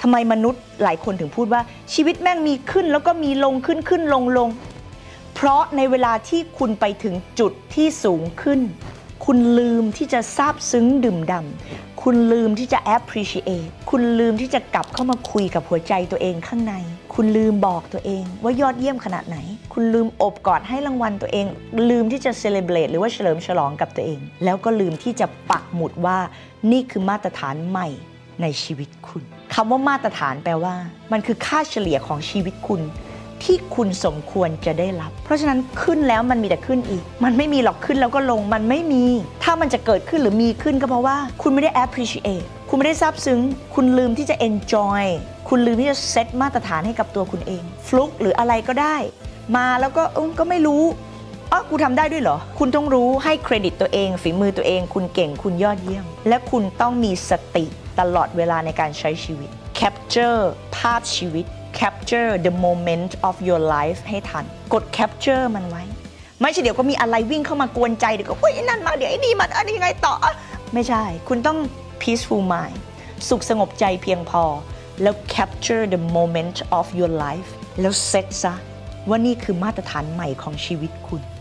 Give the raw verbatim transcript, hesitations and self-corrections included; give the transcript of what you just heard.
ทำไมมนุษย์หลายคนถึงพูดว่าชีวิตแม่งมีขึ้นแล้วก็มีลงขึ้นขึ้นลงลงเพราะในเวลาที่คุณไปถึงจุดที่สูงขึ้นคุณลืมที่จะซาบซึ้งดื่มด่ำคุณลืมที่จะ appreciate คุณลืมที่จะกลับเข้ามาคุยกับหัวใจตัวเองข้างในคุณลืมบอกตัวเองว่ายอดเยี่ยมขนาดไหนคุณลืมอบกอดให้รางวัลตัวเองลืมที่จะ celebrate หรือว่าเฉลิมฉลองกับตัวเองแล้วก็ลืมที่จะปักหมุดว่านี่คือมาตรฐานใหม่ในชีวิตคุณคำว่ามาตรฐานแปลว่ามันคือค่าเฉลี่ยของชีวิตคุณที่คุณสมควรจะได้รับเพราะฉะนั้นขึ้นแล้วมันมีแต่ขึ้นอีกมันไม่มีหรอกขึ้นแล้วก็ลงมันไม่มีถ้ามันจะเกิดขึ้นหรือมีขึ้นก็เพราะว่าคุณไม่ได้ appreciate คุณไม่ได้ซาบซึ้งคุณลืมที่จะ enjoy คุณลืมที่จะเซตมาตรฐานให้กับตัวคุณเองฟลุกหรืออะไรก็ได้มาแล้วก็เออก็ไม่รู้อ๋อกูทำได้ด้วยเหรอคุณต้องรู้ให้เครดิตตัวเองฝีมือตัวเองคุณเก่งคุณยอดเยี่ยมและคุณต้องมีสติตลอดเวลาในการใช้ชีวิต capture ภาพชีวิตcapture the moment of your life ให้ทันกด capture มันไว้ไม่ใช่เดี๋ยวก็มีอะไรวิ่งเข้ามากวนใจเดี๋ยวก็เฮ้ยนั่นมาเดี๋ยวไอ้นี่มาอันนี้ยังไงต่อไม่ใช่คุณต้อง peaceful mind สุขสงบใจเพียงพอแล้ว capture the moment of your life แล้วเซตซะว่านี่คือมาตรฐานใหม่ของชีวิตคุณ